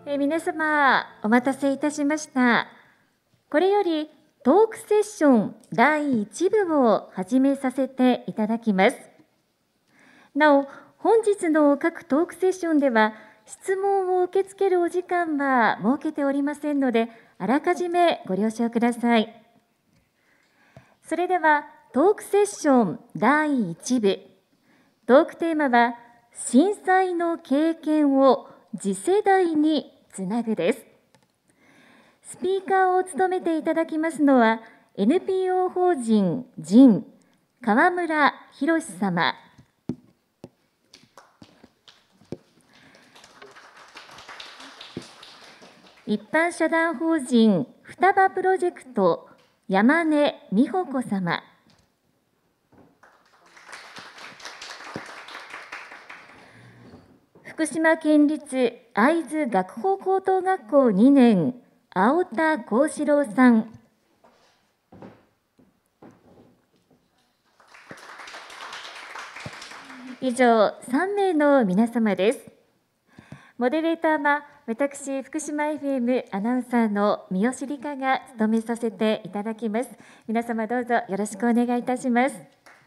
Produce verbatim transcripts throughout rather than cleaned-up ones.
えー皆様、お待たせいたしました。これよりトークセッションだいいち部を始めさせていただきます。なお、本日の各トークセッションでは、質問を受け付けるお時間は設けておりませんので、あらかじめご了承ください。それでは、トークセッションだいいち部、トークテーマは、震災の経験を次世代につなぐです。スピーカーを務めていただきますのは、エヌピーオー 法人ジン川村博様。一般社団法人双葉プロジェクト山根美穂子様。福島県立会津学法高等学校にねん、青田幸四郎さん。以上、さんめいの皆様です。モデレーターは、私、福島 エフエム アナウンサーの三好理香が務めさせていただきます。皆様どうぞよろしくお願いいたします。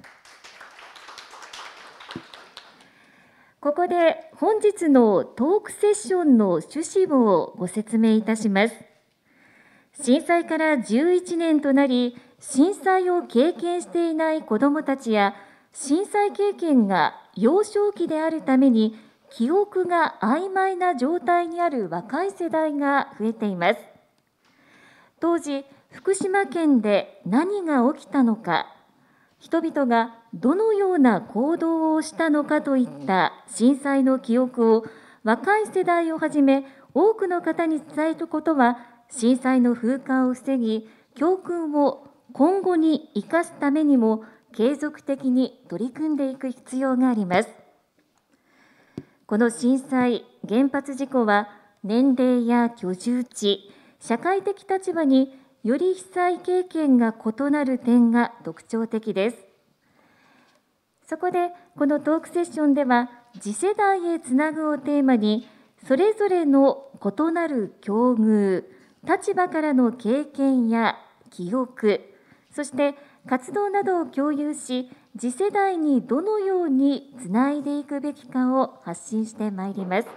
ここで本日のトークセッションの趣旨をご説明いたします。震災からじゅういちねんとなり、震災を経験していない子どもたちや、震災経験が幼少期であるために、記憶が曖昧な状態にある若い世代が増えています。当時、福島県で何が起きたのか、人々がどのような行動をしたのかといった震災の記憶を若い世代をはじめ多くの方に伝えることは、震災の風化を防ぎ、教訓を今後に生かすためにも継続的に取り組んでいく必要があります。この震災、原発事故は、年齢や居住地、社会的立場により被災経験が異なる点が特徴的です。そこで、このトークセッションでは、次世代へつなぐをテーマに、それぞれの異なる境遇、立場からの経験や記憶、そして活動などを共有し、次世代にどのようにつないでいくべきかを発信してまいります。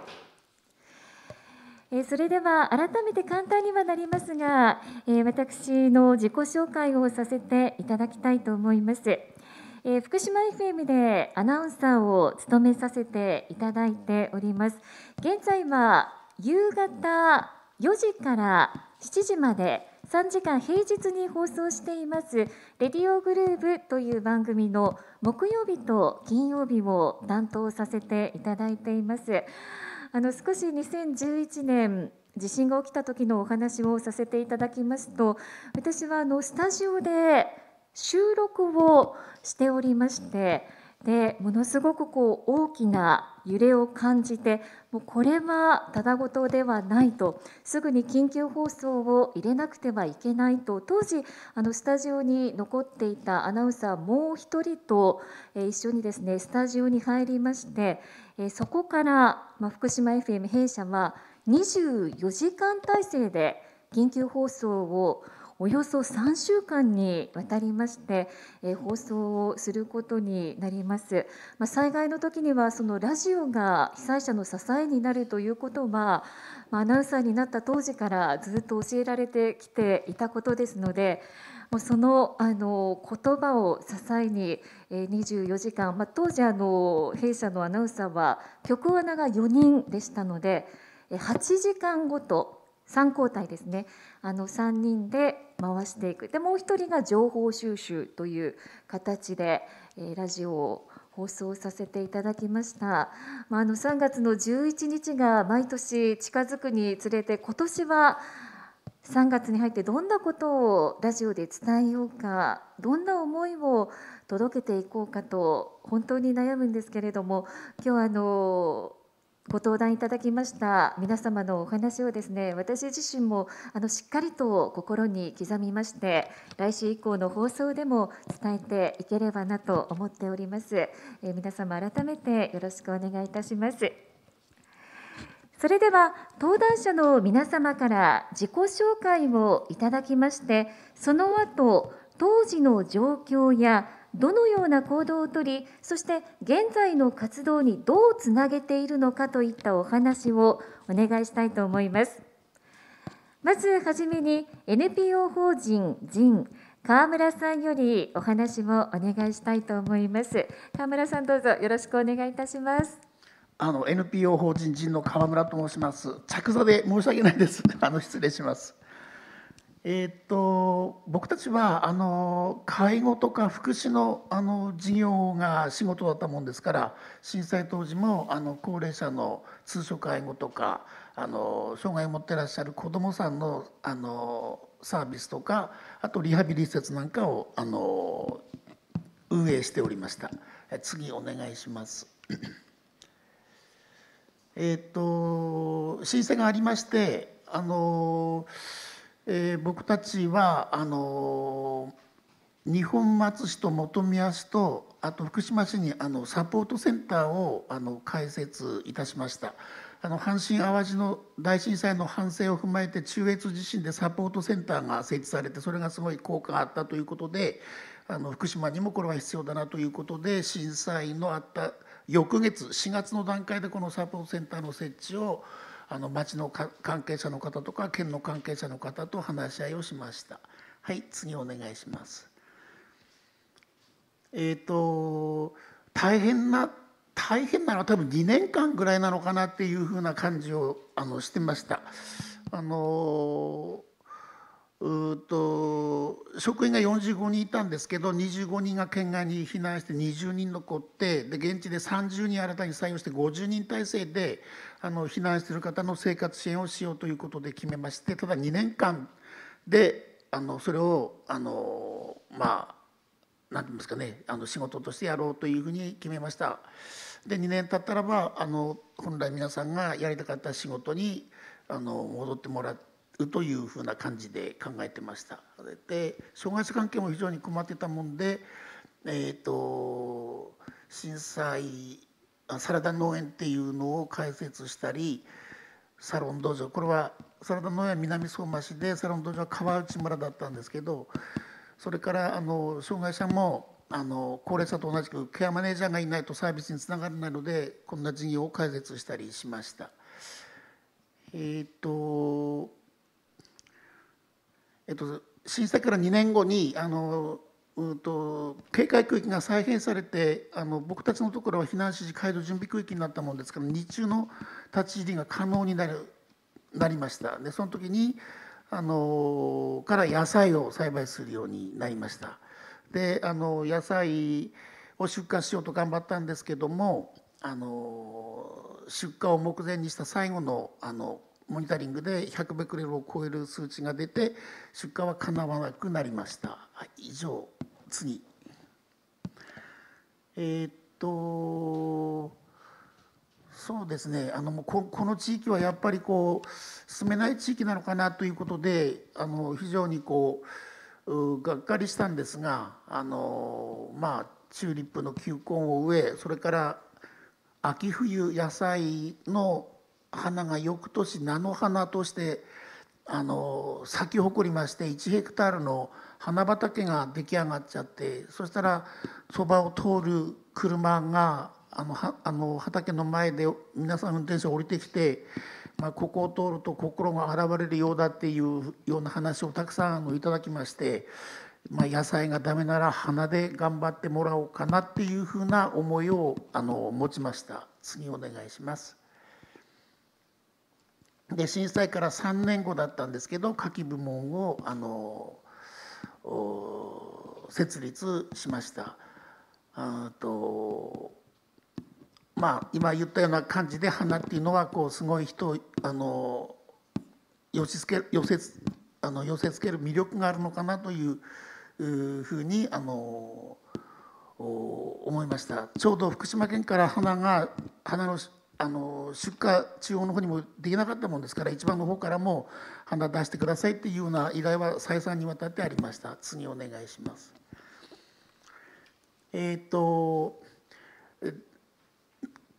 それでは改めて簡単にはなりますが、私の自己紹介をさせていただきたいと思います。福島 エフエム でアナウンサーを務めさせていただいております。現在は夕方よじからしちじまでさんじかん平日に放送していますレディオグルーブという番組の木曜日と金曜日を担当させていただいています。あの少しにせんじゅういちねん地震が起きた時のお話をさせていただきますと、私はあのスタジオで収録をしておりまして、でものすごくこう大きな揺れを感じて、もうこれはただごとではないと、すぐに緊急放送を入れなくてはいけないと、当時あのスタジオに残っていたアナウンサーもう一人と、えー、一緒にですねスタジオに入りまして、えー、そこから、まあ、福島 エフエム 弊社はにじゅうよじかん体制で緊急放送をおよそさんしゅうかんにわたりまして、えー、放送をすることになります。まあ、災害の時にはそのラジオが被災者の支えになるということは、まあ、アナウンサーになった当時からずっと教えられてきていたことですので、もうそのあの言葉を支えに、えー、にじゅうよじかん、まあ、当時あの弊社のアナウンサーは局アナがよにんでしたので、はちじかんごとさん交代ですね、あのさんにんで回していく。でもう一人が情報収集という形で、えー、ラジオを放送させていただきました。まあ、あのさんがつのじゅういちにちが毎年近づくにつれて、今年はさんがつに入ってどんなことをラジオで伝えようか、どんな思いを届けていこうかと本当に悩むんですけれども、今日あのご登壇いただきました皆様のお話をですね、私自身もあのしっかりと心に刻みまして、来週以降の放送でも伝えていければなと思っております。えー、皆様改めてよろしくお願いいたします。 それでは登壇者の皆様から自己紹介をいただきまして、その後当時の状況やどのような行動をとり、そして現在の活動にどうつなげているのかといったお話をお願いしたいと思います。まずはじめに エヌピーオー 法人ジン川村さんよりお話をお願いしたいと思います。川村さん、どうぞよろしくお願いいたします。 あの エヌピーオー 法人ジンの川村と申します。着座で申し訳ないです。あの失礼します。えー、っと僕たちはあの介護とか福祉のあの事業が仕事だったもんですから、震災当時もあの高齢者の通所介護とか、あの障害を持ってらっしゃる子どもさんのあのサービスとか、あとリハビリ施設なんかをあの運営しておりました。次お願いします。えー、っと震災がありまして、あのえー、僕たちはあの二本松市と本宮市とあと福島市にあのサポートセンターをあの開設いたしました。あの阪神・淡路の大震災の反省を踏まえて中越地震でサポートセンターが設置されて、それがすごい効果があったということで、あの福島にもこれは必要だなということで、震災のあった翌月しがつの段階でこのサポートセンターの設置をあの町の関係者の方とか県の関係者の方と話し合いをしました。はい、次お願いします。えっ、ー、と大変な大変なのは多分にねんかんぐらいなのかなっていうふうな感じをあのしてました。あのうと職員がよんじゅうごにんいたんですけど、にじゅうごにんが県外に避難してにじゅうにん残って、で現地でさんじゅうにん新たに採用してごじゅうにん体制であの避難している方の生活支援をしようということで決めまして、ただにねんかんであのそれをあのまあ何て言いますかね、あの仕事としてやろうというふうに決めました。でにねん経ったらばあの本来皆さんがやりたかった仕事にあの戻ってもらってというふうな感じで考えてました。で障害者関係も非常に困ってたもんで、えー、と震災サラダ農園っていうのを開設したり、サロン道場、これはサラダ農園は南相馬市で、サロン道場は川内村だったんですけど、それからあの障害者もあの高齢者と同じくケアマネージャーがいないとサービスにつながらないので、こんな事業を開設したりしました。えっ、ー、とえっと、震災からにねんごにあの、うん、と警戒区域が再編されて、あの僕たちのところは避難指示解除準備区域になったものですから、日中の立ち入りが可能になるなりました。でその時にあのから野菜を栽培するようになりました。であの野菜を出荷しようと頑張ったんですけども、あの出荷を目前にした最後のあのモニタリングでひゃくベクレルを超える数値が出て、出荷はかなわなくなりました。はい、以上。次。えー、っとそうですね、あのもう こ, この地域はやっぱりこう住めない地域なのかなということで、あの非常にこうがっかりしたんですが、あのまあチューリップの球根を植え、それから秋冬野菜の花が翌年菜の花としてあの咲き誇りまして、いちヘクタールの花畑が出来上がっちゃって、そしたらそばを通る車があのはあの畑の前で皆さん運転手降りてきて、まあ、ここを通ると心が洗われるようだっていうような話をたくさんあのいただきまして、まあ、野菜がダメなら花で頑張ってもらおうかなっていうふうな思いをあの持ちました。次お願いします。で震災からさんねんごだったんですけど、夏季部門をあの設立しました。あとまあ今言ったような感じで、花っていうのはこうすごい人をあの寄せつけ寄せあの寄せつける魅力があるのかなというふうにあの思いました。ちょうど福島県から花が花のあの出荷中央の方にもできなかったもんですから、一番の方からも花出してくださいっていうような依頼は再三にわたってありました。次お願いします。えっ、ー、と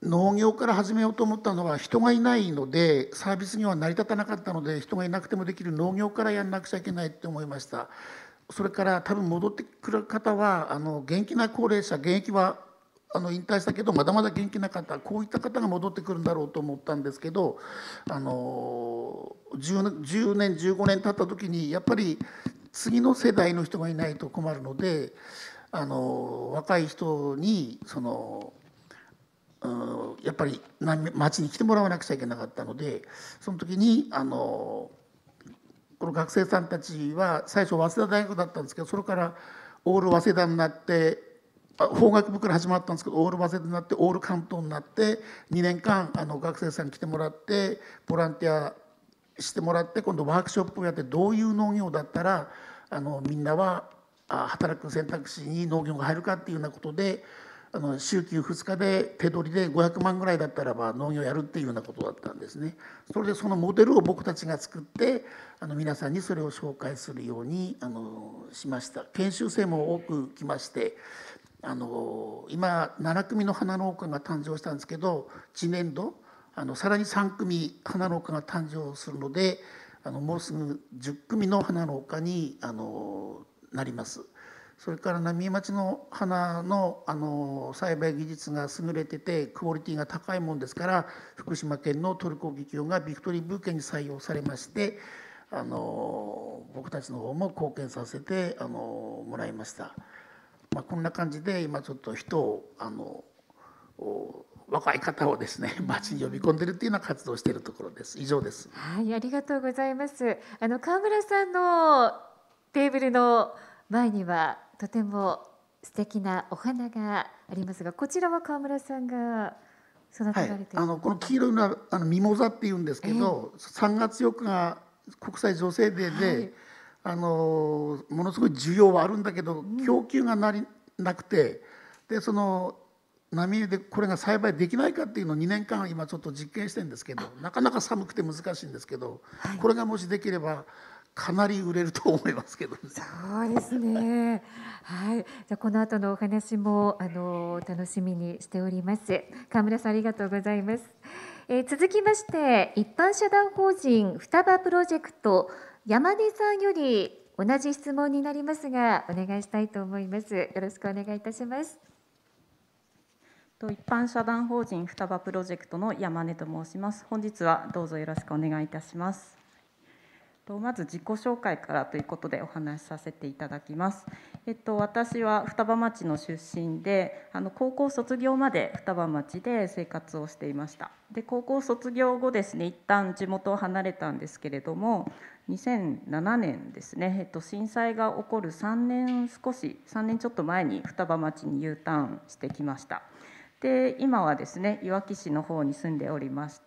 農業から始めようと思ったのは人がいないのでサービス業は成り立たなかったので、人がいなくてもできる農業からやんなくちゃいけないって思いました。それから多分戻ってくる方はあの元気な高齢者、現役はあの引退したけどまだまだ元気な方、こういった方が戻ってくるんだろうと思ったんですけど、あの 10, じゅうねんじゅうごねん経った時にやっぱり次の世代の人がいないと困るので、あの若い人にそのやっぱり町に来てもらわなくちゃいけなかったので、その時にあのこの学生さんたちは最初早稲田大学だったんですけど、それからオール早稲田になって、法学部から始まったんですけどオール早稲田になってオール関東になってにねんかんあの学生さんに来てもらってボランティアしてもらって、今度ワークショップをやって、どういう農業だったらあのみんなは働く選択肢に農業が入るかっていうようなことで、あの週休ふつかで手取りでごひゃくまんぐらいだったらば農業やるっていうようなことだったんですね。それでそのモデルを僕たちが作ってあの皆さんにそれを紹介するようにあのしました。研修生も多く来まして、あの今ななくみの花農家が誕生したんですけど、次年度あのさらにさんくみ花農家が誕生するので、あのもうすぐじゅっくみの花農家にあのなります。それから浪江町の花のあの栽培技術が優れててクオリティが高いもんですから、福島県のトルコ技協がビクトリーブーケに採用されまして、あの僕たちの方も貢献させてあのもらいました。まあ、こんな感じで今ちょっと人をあの若い方をですね町に呼び込んでるっていうような活動をしているところです。以上です。 はい、ありがとうございます。あの川村さんのテーブルの前にはとても素敵なお花がありますが、こちらは川村さんが育てられている、はい、 あのこの黄色いのはあのミモザっていうんですけど、えー、さんがつよっかが国際女性デーで、はい、あのものすごい需要はあるんだけど、うん、供給がなりなくて、でその浪江でこれが栽培できないかっていうのをにねんかん今ちょっと実験してるんですけど、なかなか寒くて難しいんですけど、はい、これがもしできればかなり売れると思いますけど、ね、 そうですね。はい。じゃあこの後のお話もあの楽しみにしております。川村さんありがとうございます。えー、続きまして一般社団法人双葉プロジェクト山根さんより同じ質問になりますがお願いしたいと思います。よろしくお願いいたします。 一般社団法人双葉プロジェクトの山根と申します。本日はどうぞよろしくお願いいたします。まず自己紹介からということでお話しさせていただきます。えっと、私は双葉町の出身で、あの高校卒業まで双葉町で生活をしていました。で、高校卒業後ですね、一旦地元を離れたんですけれども、にせんななねんですね、えっと、震災が起こるさんねん少し、さんねんちょっと前に双葉町に U ターンしてきました。で、今はですね、いわき市の方に住んでおりまして、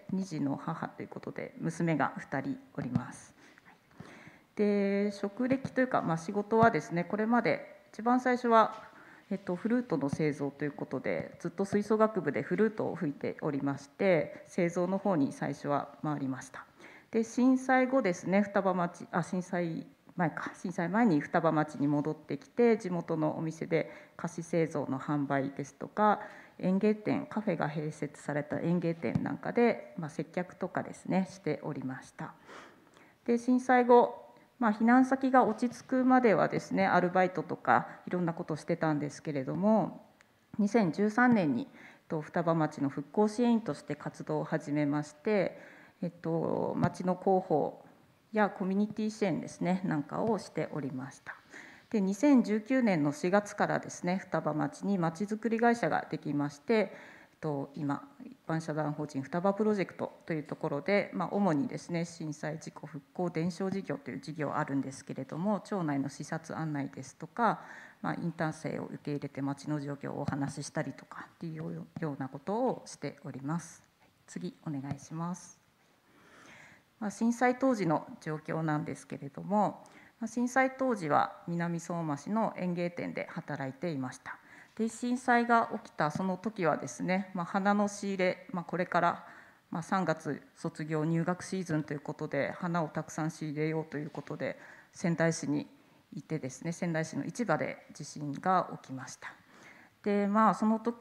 に児の母ということで娘がふたりおります。で、職歴というか、まあ、仕事はですね、これまで一番最初は、えっと、フルートの製造ということで、ずっと吹奏楽部でフルートを吹いておりまして、製造の方に最初は回りました。で、震災後ですね、双葉町あ震災前か震災前に双葉町に戻ってきて、地元のお店で菓子製造の販売ですとか、園芸店、カフェが併設された園芸店なんかで、まあ、接客とかですねしておりました。で、震災後、まあ、避難先が落ち着くまではですね、アルバイトとかいろんなことをしてたんですけれども、にせんじゅうさんねんに双葉町の復興支援員として活動を始めまして、えっと、町の広報やコミュニティ支援ですねなんかをしておりました。で、にせんじゅうきゅうねんのしがつからですね、双葉町にまちづくり会社ができまして、今一般社団法人双葉プロジェクトというところで、まあ、主にですね震災事故復興伝承事業という事業あるんですけれども、町内の視察案内ですとか、まあ、インターン生を受け入れて町の状況をお話ししたりとかっていうようなことをしております。次お願いします。まあ、震災当時の状況なんですけれども、震災当時は南相馬市の園芸店で働いていました。で、震災が起きたその時はですね、まあ、花の仕入れ、まあ、これから、まあ、さんがつ卒業入学シーズンということで花をたくさん仕入れようということで仙台市にいてですね、仙台市の市場で地震が起きました。で、まあ、その時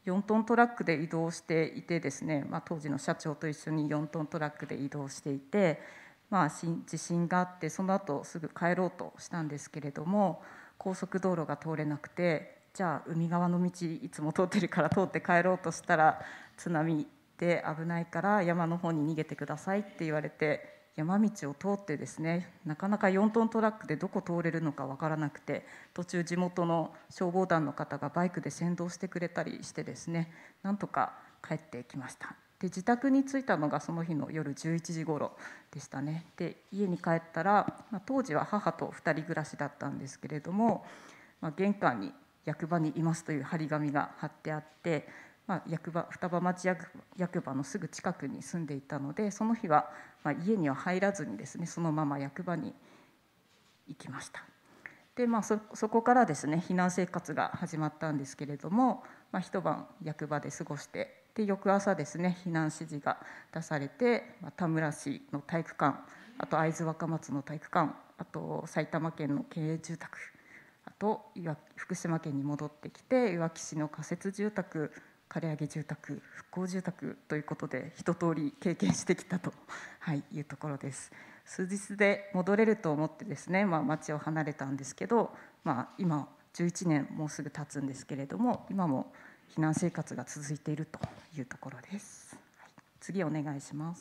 よんトントラックで移動していてですね、まあ、当時の社長と一緒によんトントラックで移動していて、まあ、地震があってその後すぐ帰ろうとしたんですけれども、高速道路が通れなくて、じゃあ海側の道いつも通ってるから通って帰ろうとしたら津波で危ないから山の方に逃げてくださいって言われて、山道を通ってですね、なかなかよんトントラックでどこ通れるのか分からなくて、途中地元の消防団の方がバイクで先導してくれたりしてですね、なんとか帰ってきました。で自宅に着いたのがその日の夜じゅういちじごろでしたね。で家に帰ったら、まあ、当時は母とふたり暮らしだったんですけれども、まあ、玄関に役場にいますという張り紙が貼ってあって、まあ、役場双葉町役役場のすぐ近くに住んでいたので、その日はまあ家には入らずにですね、そのまま役場に行きました。で、まあ、そ, そこからですね避難生活が始まったんですけれども、まあ、一晩役場で過ごして、で翌朝ですね避難指示が出されて、まあ、田村市の体育館、あと会津若松の体育館、あと埼玉県の県営住宅、あと福島県に戻ってきていわき市の仮設住宅、刈上住宅、復興住宅ということで一通り経験してきたと、はい、いうところです。数日で戻れると思ってですね、まあ、町を離れたんですけど、まあ、今じゅういちねんもうすぐ経つんですけれども、今も避難生活が続いているというところです。はい、次お願いします。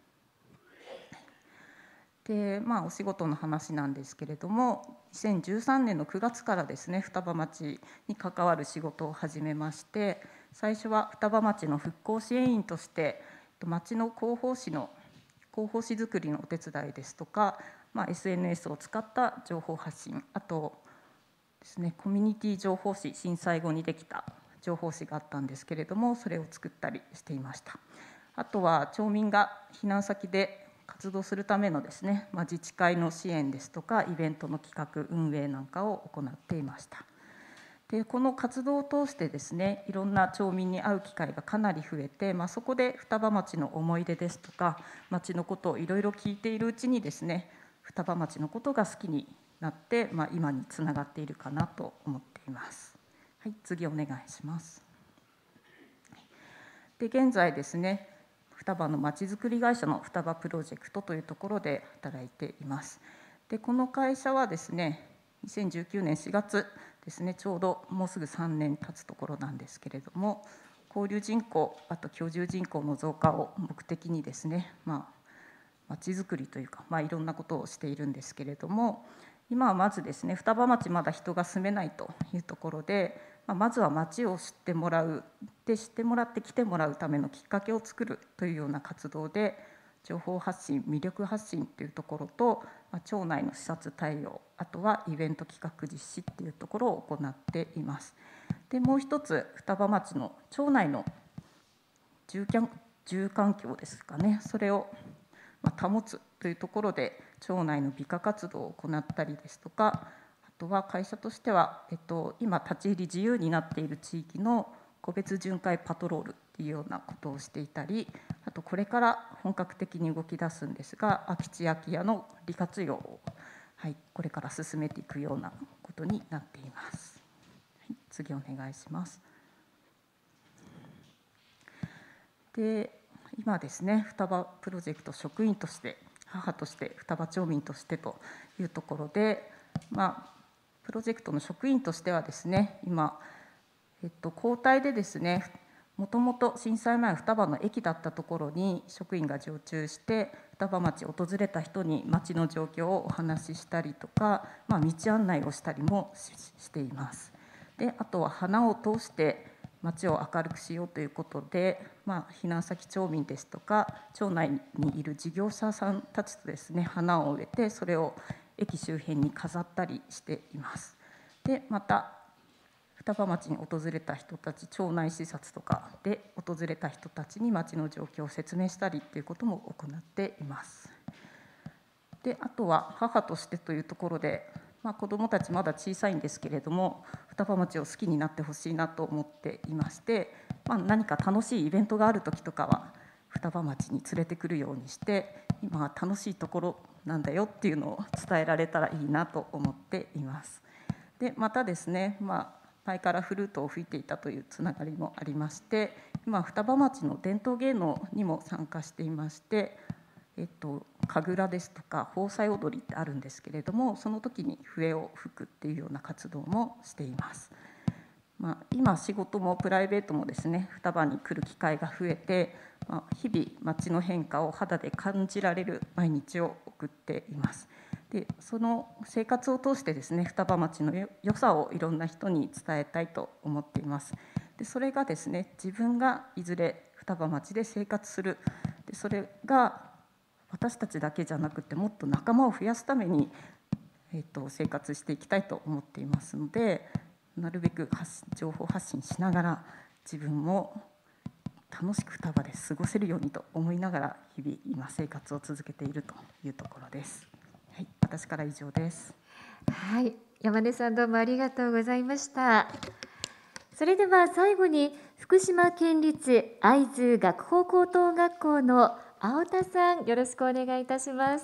で、まあ、お仕事の話なんですけれども、にせんじゅうさんねんのくがつからですね双葉町に関わる仕事を始めまして、最初は双葉町の復興支援員として町の広報誌の広報誌作りのお手伝いですとか、まあ、エスエヌエス を使った情報発信、あとですねコミュニティ情報誌、震災後にできた情報誌があったんですけれども、それを作ったりしていました。あとは町民が避難先で活動するためのですね、まあ、自治会の支援ですとかイベントの企画運営なんかを行っていました。でこの活動を通してですね、いろんな町民に会う機会がかなり増えて、まあ、そこで双葉町の思い出ですとか町のことをいろいろ聞いているうちにですね、双葉町のことが好きになって、まあ、今につながっているかなと思っています。はい、次お願いします。で現在ですね、双葉のまちづくり会社の双葉プロジェクトというところで働いています。でこの会社はですね、にせんじゅうきゅうねんしがつですね、ちょうどもうすぐさんねん経つところなんですけれども、交流人口、あと居住人口の増加を目的にですね、まあ、町づくりというか、まあ、いろんなことをしているんですけれども、今はまずですね、双葉町まだ人が住めないというところで、まあ、まずは町を知ってもらう、で知ってもらって来てもらうためのきっかけを作るというような活動で、情報発信、魅力発信というところと、まあ、町内の視察対応、あとはイベント企画実施っていうところを行っています。でもう一つ、双葉町の町内の住住環境ですかね、それを保つというところで町内の美化活動を行ったりですとか、あとは会社としては、えっと、今立ち入り自由になっている地域の個別巡回パトロールっていうようなことをしていたり、あとこれから本格的に動き出すんですが、空き地空き家の利活用を、はい、これから進めていくようなことになっています。はい、次お願いします。で今ですね、双葉プロジェクト職員として、母として、双葉町民としてというところで、まあ、プロジェクトの職員としてはですね、今、えっと、交代でですね、もともと震災前双葉の駅だったところに職員が常駐して、双葉町を訪れた人に町の状況をお話ししたりとか、まあ、道案内をしたりも し, しています。であとは花を通して町を明るくしようということで、まあ、避難先町民ですとか町内にいる事業者さんたちとですね、花を植えてそれを駅周辺に飾ったりしています。でまた双葉町に訪れた人たち、町内視察とかで訪れた人たちに町の状況を説明したりということも行っています。であとは母としてというところで、まあ、子どもたちまだ小さいんですけれども、双葉町を好きになってほしいなと思っていまして、まあ、何か楽しいイベントがある時とかは双葉町に連れてくるようにして、今は楽しいところなんだよっていうのを伝えられたらいいなと思っています。でまたですね、まあ前からフルートを吹いていたというつながりもありまして、今双葉町の伝統芸能にも参加していまして、えっと、神楽ですとか宝祭踊りってあるんですけれども、その時に笛を吹くっていうような活動もしています。まあ、今仕事もプライベートもですね、双葉に来る機会が増えて、まあ、日々町の変化を肌で感じられる毎日を送っています。でその生活を通してですね、双葉町の良さをいろんな人に伝えたいと思っています。でそれがですね、自分がいずれ双葉町で生活する、でそれが私たちだけじゃなくて、もっと仲間を増やすために、えー、と生活していきたいと思っていますので、なるべく発情報発信しながら、自分も楽しく双葉で過ごせるようにと思いながら、日々今生活を続けているというところです。はい、私から以上です。 はい、山根さん、どうもありがとうございました。それでは最後に福島県立会津学法高等学校の青田さん、よろしくお願いいたします。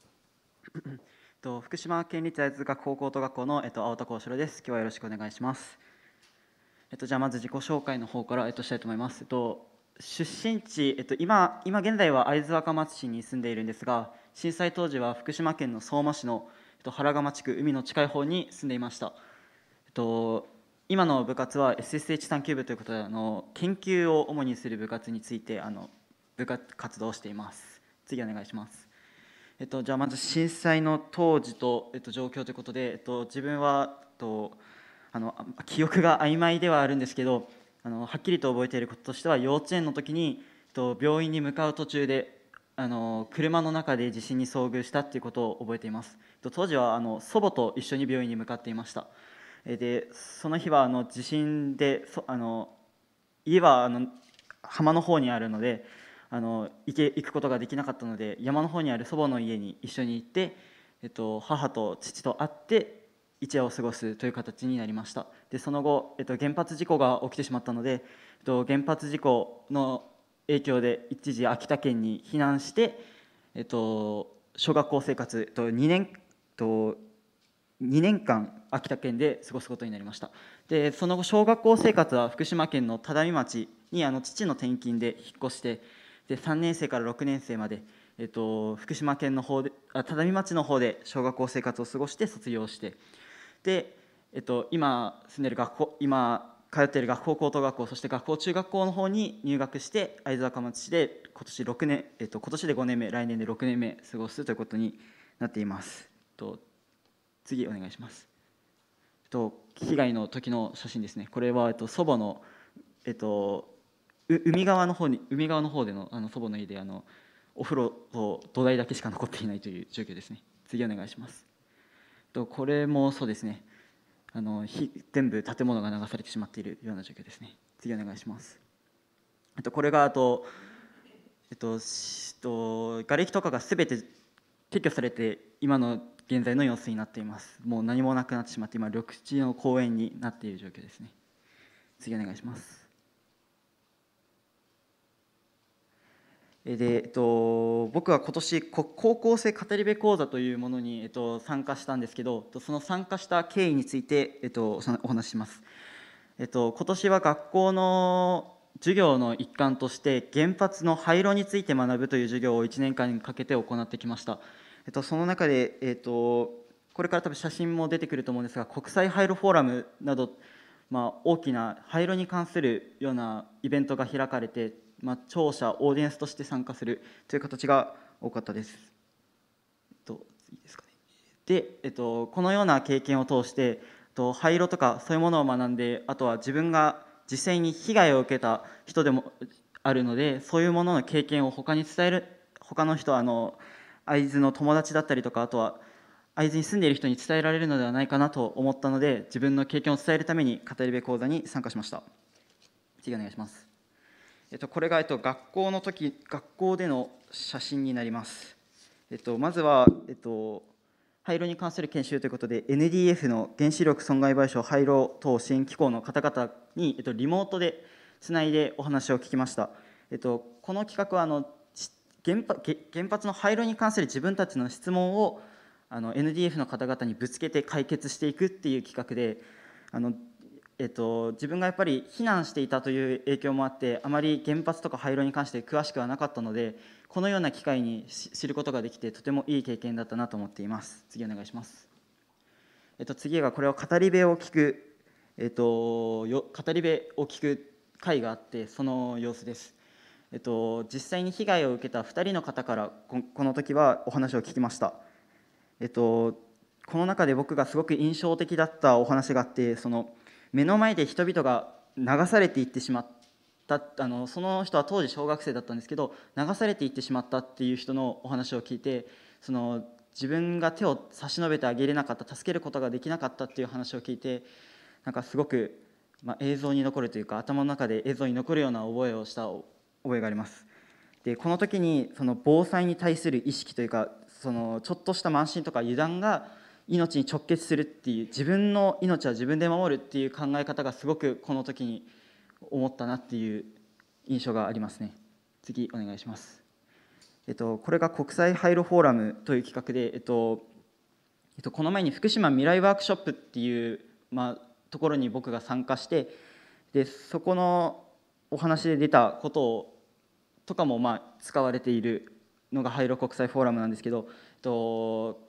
福島県立会津学法高等学校の、えっと、青田幸四郎です。今日はよろしくお願いします。えっと、じゃあまず自己紹介の方から、えっと、したいと思います。えっと、出身地、えっと、今、今現在は会津若松市に住んでいるんですが、震災当時は福島県の相馬市の、えっと、原釜地区、海の近い方に住んでいました。えっと、今の部活は エスエスエイチ 探究部ということで、あの研究を主にする部活についてあの部活活動をしています。次お願いします。えっと、じゃあまず震災の当時と、えっと、状況ということで、えっと、自分は、えっと、あの記憶が曖昧ではあるんですけど、あのはっきりと覚えていることとしては、幼稚園の時に、えっと、病院に向かう途中であの車の中で地震に遭遇したということを覚えています。えっと、当時はあの祖母と一緒に病院に向かっていました。でその日はあの地震でそあの家はあの浜の方にあるので、あの行け行くことができなかったので、山の方にある祖母の家に一緒に行って、えっと、母と父と会って一夜を過ごすという形になりました。でその後、えっと、原発事故が起きてしまったので、えっと、原発事故の影響で一時秋田県に避難して、えっと、小学校生活、えっと、にねんとにねんかん秋田県で過ごすことになりました。でその後小学校生活は福島県の只見町にあの父の転勤で引っ越して、でさんねん生からろくねん生まで、えっと、福島県の方であ只見町の方で小学校生活を過ごして卒業して、で、えっと、今住んでる学校今通っている学校高等学校、そして学校中学校の方に入学して会津若松市で今年ろくねん、えっと、今年でごねんめ、来年でろくねんめ過ごすということになっています。えっと、次お願いします。えっと、被害の時の写真ですね。これは、えっと、祖母の、えっと、海側の方に海側の方での、あの祖母の家であのお風呂と土台だけしか残っていないという状況ですね。次お願いします。えっと、これもそうですね。あの全部建物が流されてしまっているような状況ですね。次お願いします。えっと、これがあと、えっと、えっと、瓦礫とかがすべて撤去されて今の現在の様子になっています。もう何もなくなってしまって、今緑地の公園になっている状況ですね。次お願いします。で、えっと、僕は今年高校生語り部講座というものに、えっと、参加したんですけど、その参加した経緯について、えっと、お話しします。えっと、今年は学校の授業の一環として原発の廃炉について学ぶという授業をいちねんかんにかけて行ってきました。えっと、その中で、えっと、これから多分写真も出てくると思うんですが、国際廃炉フォーラムなど、まあ、大きな廃炉に関するようなイベントが開かれて、まあ、聴者オーディエンスとして参加するという形が多かったです。えっと、いいですかね。で、えっと、このような経験を通して、えっと、廃炉とかそういうものを学んで、あとは自分が実際に被害を受けた人でもあるので、そういうものの経験を他に伝える、他の人はあの会津の友達だったりとか、あとは会津に住んでいる人に伝えられるのではないかなと思ったので、自分の経験を伝えるために語り部講座に参加しました。次お願いします。えっと、これが、えっと、学校の時学校での写真になります。えっと、まずは、えっと、廃炉に関する研修ということで エヌディーエフ の原子力損害賠償廃炉等支援機構の方々に、えっと、リモートでつないでお話を聞きました。えっと、この企画はあの 原, 原発の廃炉に関する自分たちの質問をあの エヌディーエフ の方々にぶつけて解決していくっていう企画で、あのえっと、自分がやっぱり避難していたという影響もあってあまり原発とか廃炉に関して詳しくはなかったので、このような機会に知ることができてとてもいい経験だったなと思っています。次お願いします。えっと、次がこれは語り部を聞く、えっと、よ語り部を聞く会があって、その様子です。えっと、実際に被害を受けたふたりの方からここの時はお話を聞きました。えっと、この中で僕がすごく印象的だったお話があって、その目の前で人々が流されていってしまった、あのその人は当時小学生だったんですけど、流されていってしまったっていう人のお話を聞いて、その自分が手を差し伸べてあげれなかった、助けることができなかったっていう話を聞いて、なんかすごく、まあ、映像に残るというか、頭の中で映像に残るような覚えをした覚えがあります。でこの時にその防災に対する意識というか、そのちょっとした慢心とか油断が命に直結するっていう、自分の命は自分で守るっていう考え方がすごくこの時に思ったなっていう印象がありますね。次お願いします。えっと、これが国際廃炉フォーラムという企画で、えっとえっと、この前に福島未来ワークショップっていう、まあ、ところに僕が参加して、でそこのお話で出たことをとかもまあ使われているのが廃炉国際フォーラムなんですけど、えっと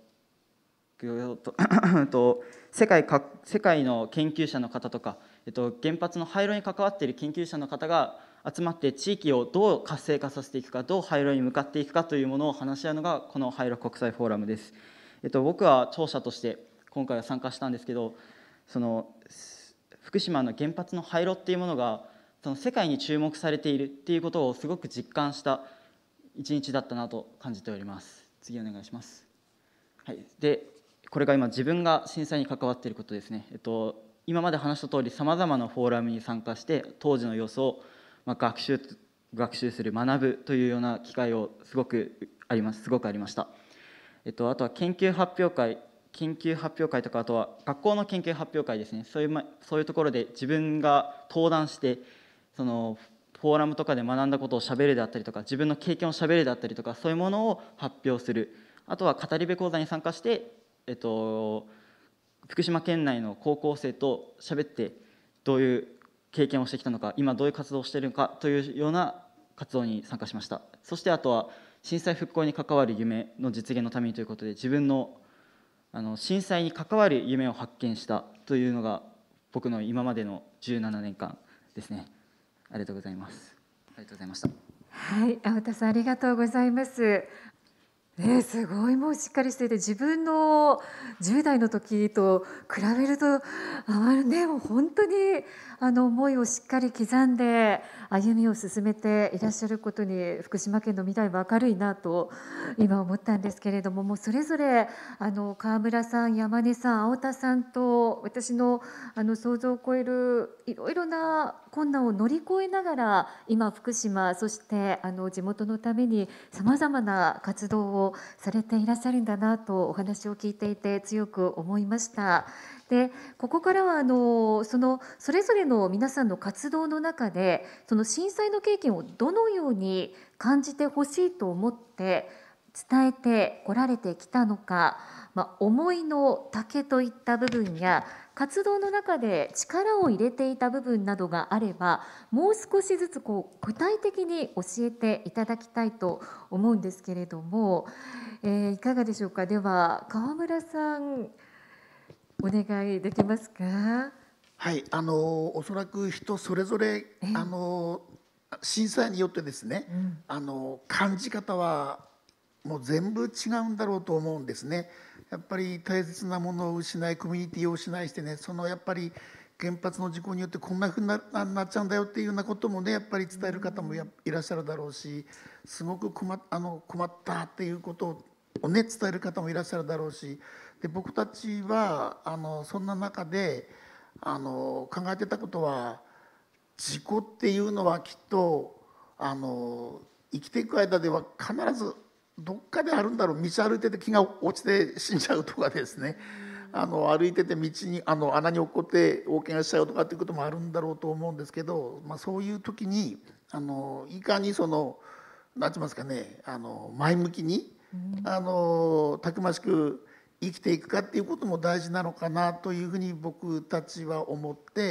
と世界か世界の研究者の方とか、えっと、原発の廃炉に関わっている研究者の方が集まって地域をどう活性化させていくか、どう廃炉に向かっていくかというものを話し合うのがこの廃炉国際フォーラムです。えっと、僕は聴者として今回は参加したんですけど、その福島の原発の廃炉っていうものがその世界に注目されているっていうことをすごく実感した一日だったなと感じております。次お願いします。はい、でこれが今自分が震災に関わっていることですね。えっと、今まで話した通りさまざまなフォーラムに参加して当時の様子をまあ学習学習する、学ぶというような機会をすごくありますすごくありました。えっと、あとは研究発表会研究発表会とか、あとは学校の研究発表会ですね。そういう、そういうところで自分が登壇してそのフォーラムとかで学んだことをしゃべるであったりとか、自分の経験をしゃべるであったりとか、そういうものを発表する。あとは語り部講座に参加して、えっと、福島県内の高校生としゃべってどういう経験をしてきたのか、今どういう活動をしているのかというような活動に参加しました。そしてあとは震災復興に関わる夢の実現のためにということで、自分のあの震災に関わる夢を発見したというのが僕の今までのじゅうななねんかんですね。ありがとうございます。ありがとうございました。 はい、青田さんありがとうございます。ね、すごいもうしっかりしていて、自分のじゅう代の時と比べると、あね、もう本当にあの思いをしっかり刻んで歩みを進めていらっしゃることに、福島県の未来は明るいなと今思ったんですけれども、もうそれぞれあの川村さん、山根さん、青田さんと私のあの想像を超えるいろいろな困難を乗り越えながら、今福島、そしてあの地元のためにさまざまな活動をされていらっしゃるんだなとお話を聞いていて強く思いました。でここからはあのそのそれぞれの皆さんの活動の中で、その震災の経験をどのように感じてほしいと思って伝えてこられてきたのか、まあ、思いの丈といった部分や活動の中で力を入れていた部分などがあれば、もう少しずつこう具体的に教えていただきたいと思うんですけれども、えー、いかがでしょうか。では川村さんお願いできますか。 はい、あのおそらく人それぞれあの震災によってですね、うん、あの感じ方はもう全部違うんだろうと思うんですね。やっぱり大切なものを失い、コミュニティを失いしてね、そのやっぱり原発の事故によってこんなふうに な, なっちゃうんだよっていうようなこともね、やっぱり伝える方もやいらっしゃるだろうし、すごく 困, あの困ったっていうことをね伝える方もいらっしゃるだろうし、で僕たちはあのそんな中であの考えてたことは、事故っていうのはきっとあの生きていく間では必ずどっかであるんだろう。道歩いてて木が落ちて死んじゃうとかですね、あの歩いてて道にあの穴に落っこって大怪我しちゃうとかっていうこともあるんだろうと思うんですけど、まあ、そういう時にあのいかにその何て言いますかね、あの前向きにあのたくましく生きていくかっていうことも大事なのかなというふうに僕たちは思って、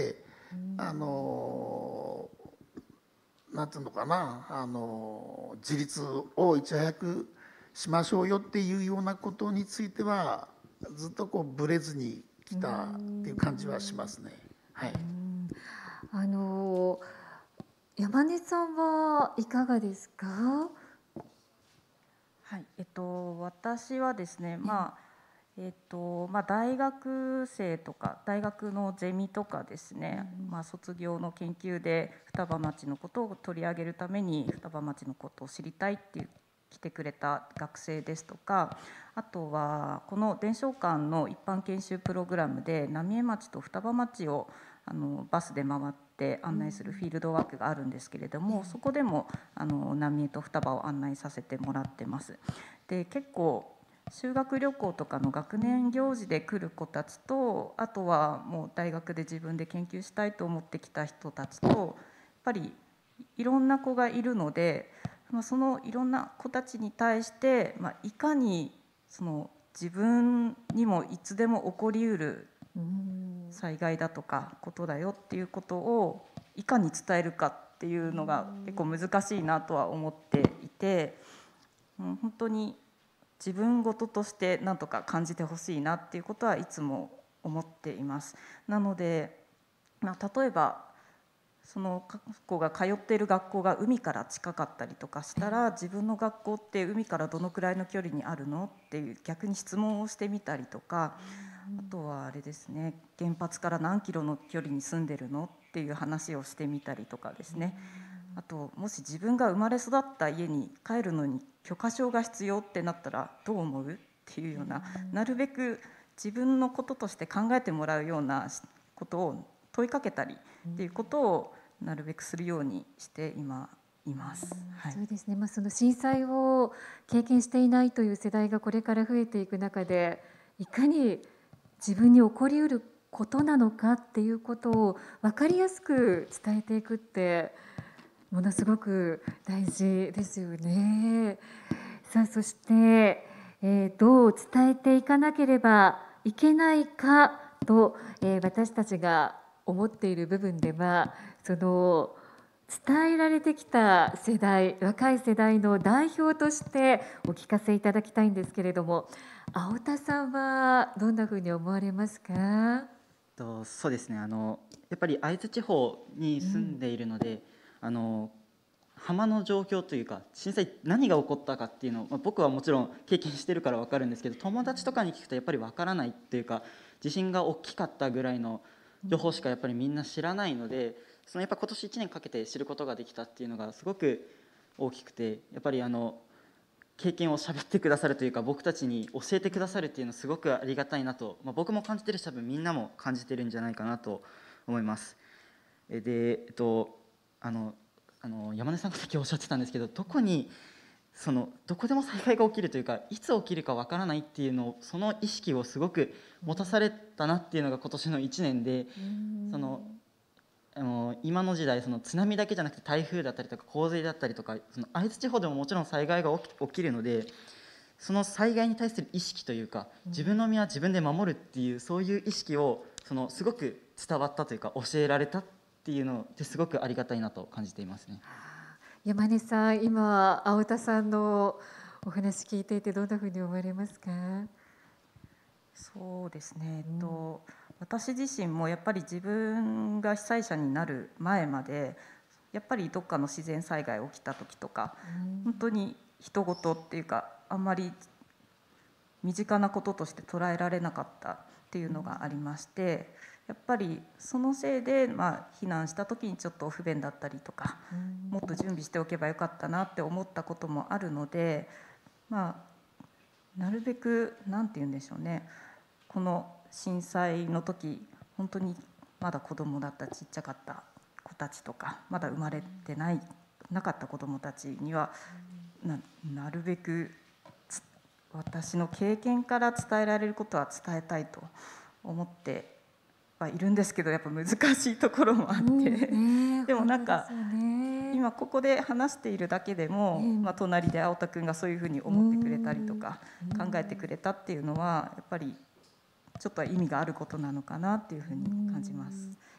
あのなんていうのかな、あの自立をいち早くしましょうよっていうようなことについてはずっとこうぶれずにきたっていう感じはしますね。はい。 あの山根さんはいかがですか？ はい、えっと、私はですね、まあえっとまあ、大学生とか大学のゼミとかですね、うんまあ、卒業の研究で双葉町のことを取り上げるために双葉町のことを知りたいっていう来てくれた学生ですとか、あとはこの伝承館の一般研修プログラムで浪江町と双葉町をあのバスで回って案内するフィールドワークがあるんですけれども、そこでもあの浪江と双葉を案内させてもらってます。で結構修学旅行とかの学年行事で来る子たちと、あとはもう大学で自分で研究したいと思ってきた人たちと、やっぱりいろんな子がいるので、そのいろんな子たちに対して、まあ、いかにその自分にもいつでも起こりうる災害だとかことだよっていうことをいかに伝えるかっていうのが結構難しいなとは思っていて、本当に自分事として何とか感じてほしいなっていうことはいつも思っています。なので、まあ、例えばその子が通っている学校が海から近かったりとかしたら、自分の学校って海からどのくらいの距離にあるのっていう逆に質問をしてみたりとか、あとはあれですね、原発から何キロの距離に住んでるのっていう話をしてみたりとかですね、あともし自分が生まれ育った家に帰るのに許可証が必要ってなったらどう思うっていうような、なるべく自分のこととして考えてもらうようなことを問いかけたりっていうことをなるべくするようにして今います。はい、 そうですね、まあ、その震災を経験していないという世代がこれから増えていく中で、いかに自分に起こりうることなのかっていうことを分かりやすく伝えていくってものすごく大事ですよね。さあ、そして、えー、どう伝えていかなければいけないかと、えー、私たちが思っている部分では、その伝えられてきた世代、若い世代の代表としてお聞かせいただきたいんですけれども、青田さんはどんなふうに思われますか？ とそうですね、あのやっぱり会津地方に住んでいるので、うん、あの浜の状況というか震災何が起こったかっていうのを、まあ、僕はもちろん経験してるから分かるんですけど、友達とかに聞くとやっぱり分からないっていうか、地震が大きかったぐらいの情報しかやっぱりみんな知らないので、そのやっぱ今年いちねんかけて知ることができたっていうのがすごく大きくて、やっぱりあの経験を喋ってくださるというか、僕たちに教えてくださるっていうのはすごくありがたいなと、まあ、僕も感じてるし多分みんなも感じてるんじゃないかなと思います。で、えっとあのあの山根さんがさっきおっしゃってたんですけど、どこにそのどこでも災害が起きるというか、いつ起きるかわからないっていうのを、その意識をすごく持たされたなっていうのが今年のいちねんで、そのあの今の時代、その津波だけじゃなくて台風だったりとか洪水だったりとか、その会津地方でももちろん災害が起き、起きるので、その災害に対する意識というか、自分の身は自分で守るっていう、そういう意識をそのすごく伝わったというか、教えられたっていうのですごくありがたいなと感じていますね。 山根さん、今青田さんのお話聞いていてどんなふうに思われますか？ そうですね、えっと、私自身もやっぱり自分が被災者になる前まで、やっぱりどっかの自然災害起きた時とか、本当に人事っていうか、あんまり身近なこととして捉えられなかったっていうのがありまして、やっぱりそのせいで、まあ、避難した時にちょっと不便だったりとか、もっと準備しておけばよかったなって思ったこともあるので、まあ、なるべく何て言うんでしょうね、この震災の時本当にまだ子供だったちっちゃかった子たちとか、まだ生まれてないなかった子供たちには な, なるべく私の経験から伝えられることは伝えたいと思ってはいるんですけど、やっぱ難しいところもあって、うんね、でもなんか、ね、今ここで話しているだけでも、ね、まあ、隣で青田くんがそういうふうに思ってくれたりとか、考えてくれたっていうのはやっぱりちょっと意味があることなのかなっていうふうに感じます。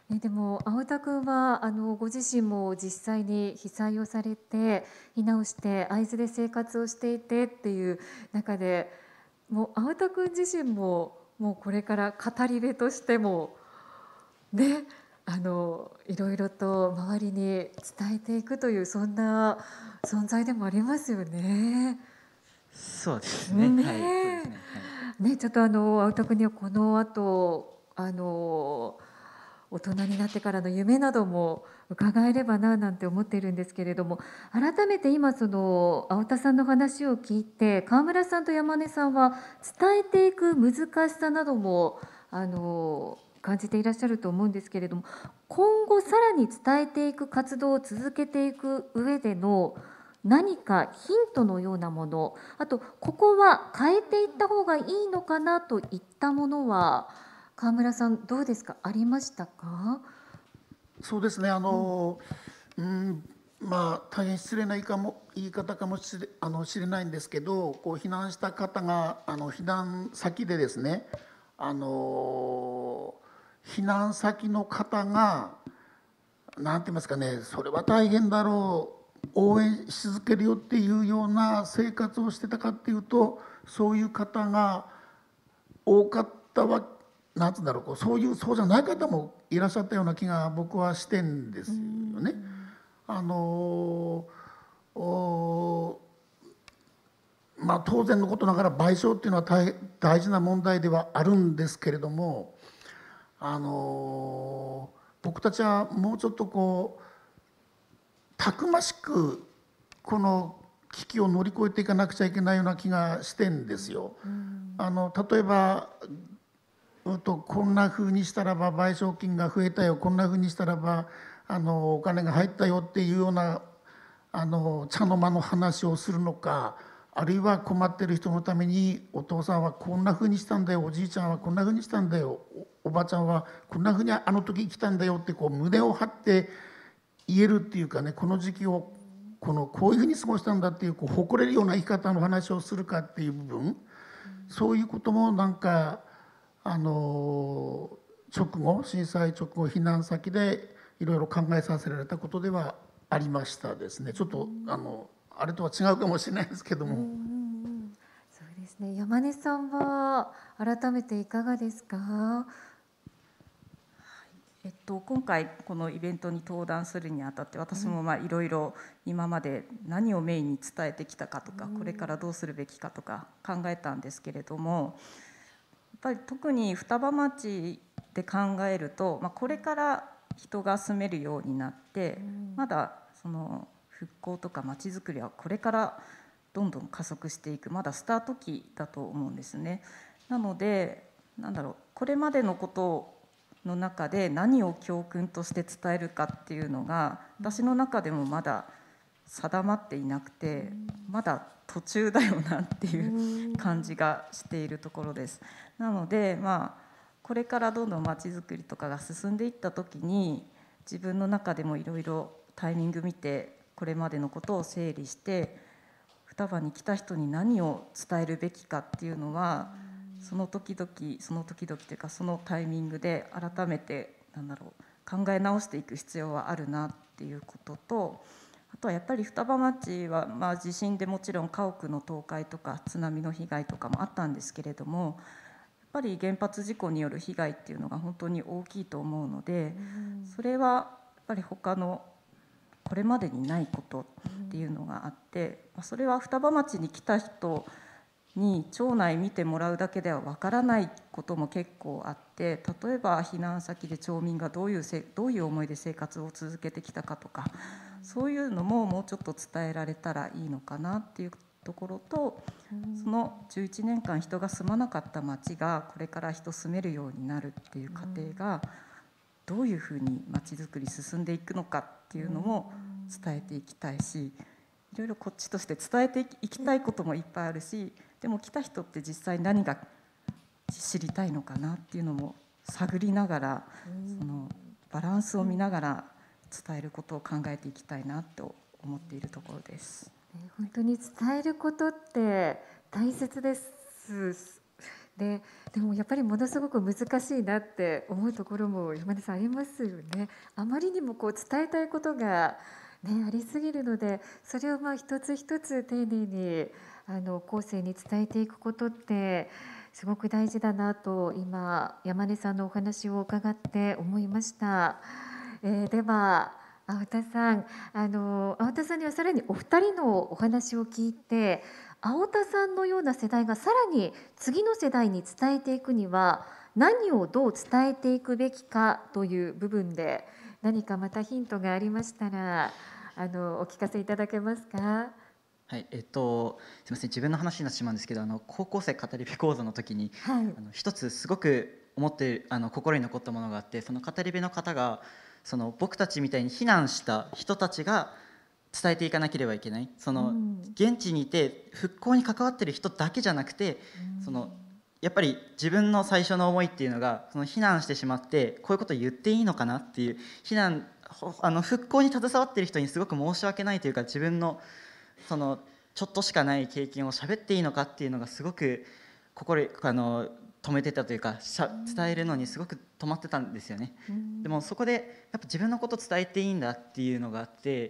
ね、でも青田君はあのご自身も実際に被災をされて避難をして会津で生活をしていてっていう中で、もう青田君自身ももうこれから語り部としてもね、あのいろいろと周りに伝えていくというそんな存在でもありますよね。 そうですね。 ねはい、そうですね。はい。 ね、ちょっとあの青田君にはこの後あの大人になってからの夢なども伺えればななんて思っているんですけれども、改めて今その青田さんの話を聞いて川村さんと山根さんは伝えていく難しさなどもあの感じていらっしゃると思うんですけれども、今後さらに伝えていく活動を続けていく上での何かヒントのようなもの、あとここは変えていった方がいいのかなといったものは川村さんどうですか、ありましたか？ そうですね、あの、うん、まあ大変失礼な言いかも言い方かもしれあの知れないんですけど、こう避難した方があの避難先でですね、あの避難先の方がなんて言いますかね、それは大変だろう、応援し続けるよっていうような生活をしてたかっていうと、そういう方が多かったわ、なんつうんだろう、こうそういうそうじゃない方もいらっしゃったような気が僕はしてんですよね。あのおまあ当然のことながら賠償っていうのは大大事な問題ではあるんですけれども、あの僕たちはもうちょっとこうたくましくこの危機を乗り越えていかなくちゃいけないような気がしてんですよ。あの例えばうんとこんなふうにしたらば賠償金が増えたよ、こんなふうにしたらばあのお金が入ったよっていうようなあの茶の間の話をするのか、あるいは困ってる人のためにお父さんはこんなふうにしたんだよ、おじいちゃんはこんなふうにしたんだよ、おおばちゃんはこんなふうにあの時来たんだよってこう胸を張って言えるっていうかね、この時期をこのこういうふうに過ごしたんだっていうこう誇れるような生き方の話をするかっていう部分、そういうこともなんかあの直後震災直後避難先でいろいろ考えさせられたことではありましたですね。ちょっとあのあれとは違うかもしれないですけども。 そうですね、山根さんは改めていかがですか？ えっと、今回このイベントに登壇するにあたって私もまあいろいろ今まで何をメインに伝えてきたかとか、これからどうするべきかとか考えたんですけれども、やっぱり特に双葉町で考えると、まあ、これから人が住めるようになってまだその復興とか町づくりはこれからどんどん加速していく、まだスタート期だと思うんですね。なのでなんだろう、これまでのことの中で何を教訓として伝えるかっていうのが私の中でもまだ定まっていなくて、まだ途中だよなっていう感じがしているところです。なのでまあこれからどんどんまちづくりとかが進んでいった時に自分の中でもいろいろタイミング見てこれまでのことを整理して双葉に来た人に何を伝えるべきかっていうのはその時々その時々というかそのタイミングで改めてなんだろう考え直していく必要はあるなっていうことと、あとはやっぱり双葉町はまあ地震でもちろん家屋の倒壊とか津波の被害とかもあったんですけれども、やっぱり原発事故による被害っていうのが本当に大きいと思うので、それはやっぱり他のこれまでにないことっていうのがあって、それは双葉町に来た人に町内見てもらうだけではわからないことも結構あって、例えば避難先で町民がどういうせどういう思いで生活を続けてきたかとか、そういうのももうちょっと伝えられたらいいのかなっていうところと、そのじゅういちねんかん人が住まなかった町がこれから人住めるようになるっていう過程がどういうふうに町づくり進んでいくのかっていうのも伝えていきたいし、いろいろこっちとして伝えていきたいこともいっぱいあるし、でも来た人って実際何が知りたいのかなっていうのも探りながら、そのバランスを見ながら伝えることを考えていきたいなと思っているところです。 本当に伝えることって大切ですででもやっぱりものすごく難しいなって思うところも山根さんありますよね。あまりにもこう伝えたいことが、ね、ありすぎるので、それをまあ一つ一つ丁寧にあの後世に伝えていくことってすごく大事だなと今山根さんのお話を伺って思いました。えーでは青田さん、あの青田さんにはさらにお二人のお話を聞いて、青田さんのような世代がさらに次の世代に伝えていくには何をどう伝えていくべきかという部分で何かまたヒントがありましたらあのお聞かせいただけますか。 はい、えっと、すみません、自分の話になってしまうんですけど、あの高校生語り部講座の時に、 はい、 あの一つすごく思ってあの心に残ったものがあって、その語り部の方がその僕たちみたいに避難した人たちが伝えていかなければいけない、その、うん、現地にいて復興に関わっている人だけじゃなくて、うん、そのやっぱり自分の最初の思いっていうのがその避難してしまってこういうことを言っていいのかなっていう、避難あの復興に携わっている人にすごく申し訳ないというか、自分のそのちょっとしかない経験を喋っていいのかっていうのがすごく心あの止めてたというか、伝えるのにすごく止まってたんですよね。でもそこでやっぱ自分のことを伝えていいんだっていうのがあって、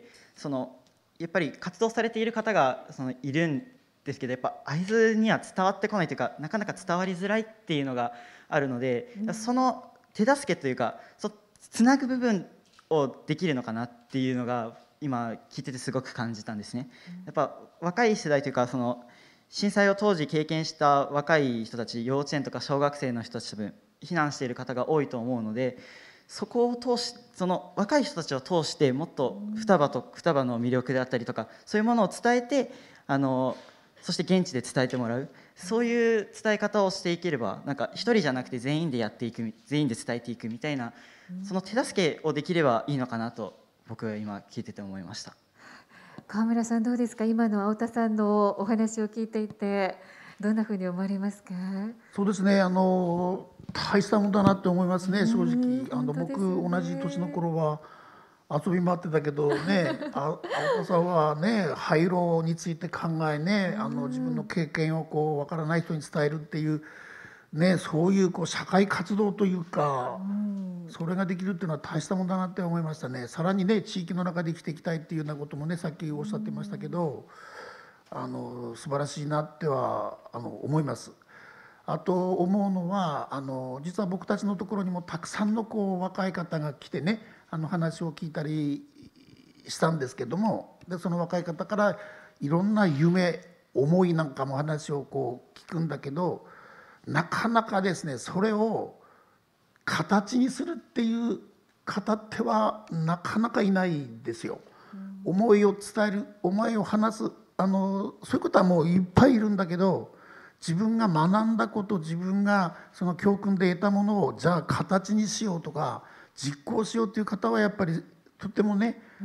そのやっぱり活動されている方がそのいるんですけど、やっぱ会津には伝わってこないというか、なかなか伝わりづらいっていうのがあるので、その手助けというかそつなぐ部分をできるのかなっていうのが今聞いててすごく感じたんですね。やっぱ若い世代というか、その震災を当時経験した若い人たち、幼稚園とか小学生の人たち、多分避難している方が多いと思うので、そこを通しその若い人たちを通してもっと双葉と双葉の魅力であったりとか、そういうものを伝えて、あのそして現地で伝えてもらう、そういう伝え方をしていければ、なんか一人じゃなくて全員でやっていく、全員で伝えていくみたいな、その手助けをできればいいのかなと僕は今聞いてて思いました。 川村さんどうですか。今の青田さんのお話を聞いていてどんなふうに思われますか。 そうですね、あの大したもんだなって思いますね、正直。あの、ね、僕同じ年の頃は遊び回ってたけどね、青田さんはね廃炉について考えね、あの自分の経験をこう分からない人に伝えるっていうね、そういうこう社会活動というか、それができるっていうのは大したもんだなって思いましたね。さらにね地域の中で生きていきたいっていうようなこともねさっきおっしゃってましたけど、あの素晴らしいなってはあの思います。あと思うのは、あの実は僕たちのところにもたくさんのこう若い方が来てね、あの話を聞いたりしたんですけども、でその若い方からいろんな夢思いなんかも話をこう聞くんだけど、なかなかですねそれを形にするっていう方ってはなかなかいないですよ。うん、思いを伝える、思いを話す、あのそういうことはもういっぱいいるんだけど、自分が学んだこと、自分がその教訓で得たものをじゃあ形にしようとか実行しようという方はやっぱりとてもね、うん、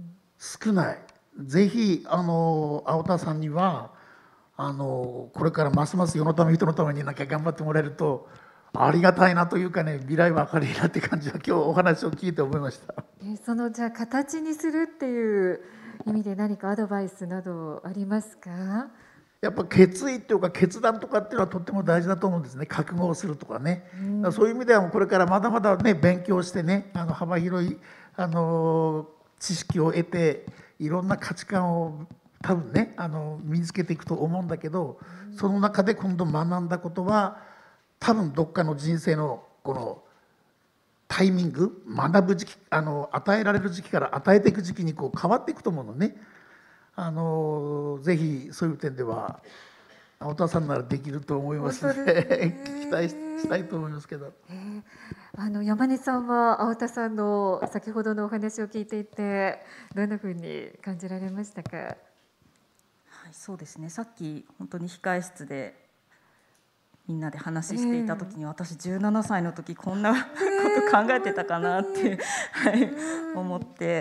少ない。ぜひあの青田さんにはあのこれからますます世のため人のためになきゃ頑張ってもらえるとありがたいなというかね、未来は明るいなって感じは今日お話を聞いて思いました。 えそのじゃあ形にするっていう意味で何かアドバイスなどありますか。 やっぱ決意っていうか決断とかっていうのはとっても大事だと思うんですね。覚悟をするとかね、うん、そういう意味ではこれからまだまだね勉強してね、あの幅広いあの知識を得ていろんな価値観を多分ねあの身につけていくと思うんだけど、うん、その中で今度学んだことは多分どっかの人生のこのタイミング、学ぶ時期、あの与えられる時期から与えていく時期にこう変わっていくと思うのね。あのぜひそういう点では青田さんならできると思いますので期待したいと思いますけど、 えー、あの山根さんは青田さんの先ほどのお話を聞いていてどんなふうに感じられましたか。はい、 そうですね、さっき本当に控え室でみんなで話していた時に、えー、私じゅうななさいの時こんなこと考えてたかなって、はい、思って、